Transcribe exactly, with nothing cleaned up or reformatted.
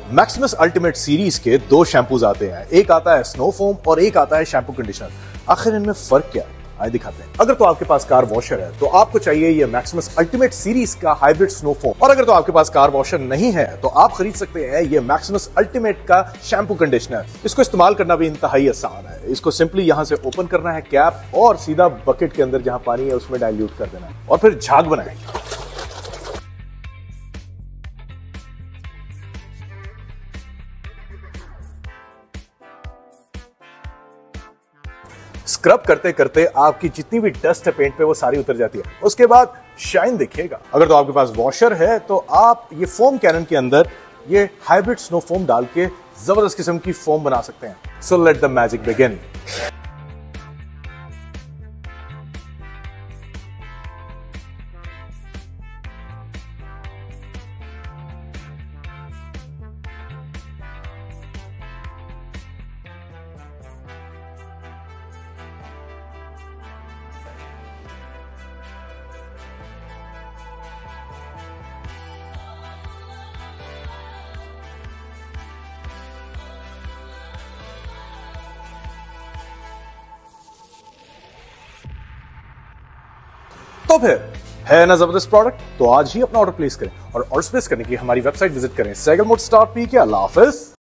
Maximus ultimate series के दो shampoos आते हैं, एक आता है स्नो फोम और एक आता है शैम्पू कंडीशनर। आखिर इनमें फर्क क्या है, आइए दिखाते हैं। अगर तो आपके पास कार वॉशर है तो आपको चाहिए ये मैक्सिमस अल्टीमेट सीरीज का हाइब्रिड स्नो फोम, और अगर तो आपके पास कार वॉशर नहीं है तो आप खरीद सकते हैं ये मैक्सिमस अल्टीमेट का शैम्पू कंडीशनर। इसको इस्तेमाल करना भी इंतहाई आसान है। इसको सिंपली यहां से ओपन करना है कैप, और सीधा बकेट के अंदर जहां पानी है उसमें डाइल्यूट कर देना है और फिर झाग बनाएंगे। स्क्रब करते करते आपकी जितनी भी डस्ट है पेंट पे वो सारी उतर जाती है। उसके बाद शाइन देखिएगा। अगर तो आपके पास वॉशर है तो आप ये फोम कैनन के अंदर ये हाइब्रिड स्नो फोम डाल के जबरदस्त किस्म की फोम बना सकते हैं। So let the magic begin. तो फिर है ना जबरदस्त प्रोडक्ट, तो आज ही अपना ऑर्डर प्लेस करें और ऑर्डर प्लेस करने के लिए हमारी वेबसाइट विजिट करें सैगल मोटर्स डॉट पी के। अल्लाह हाफिज।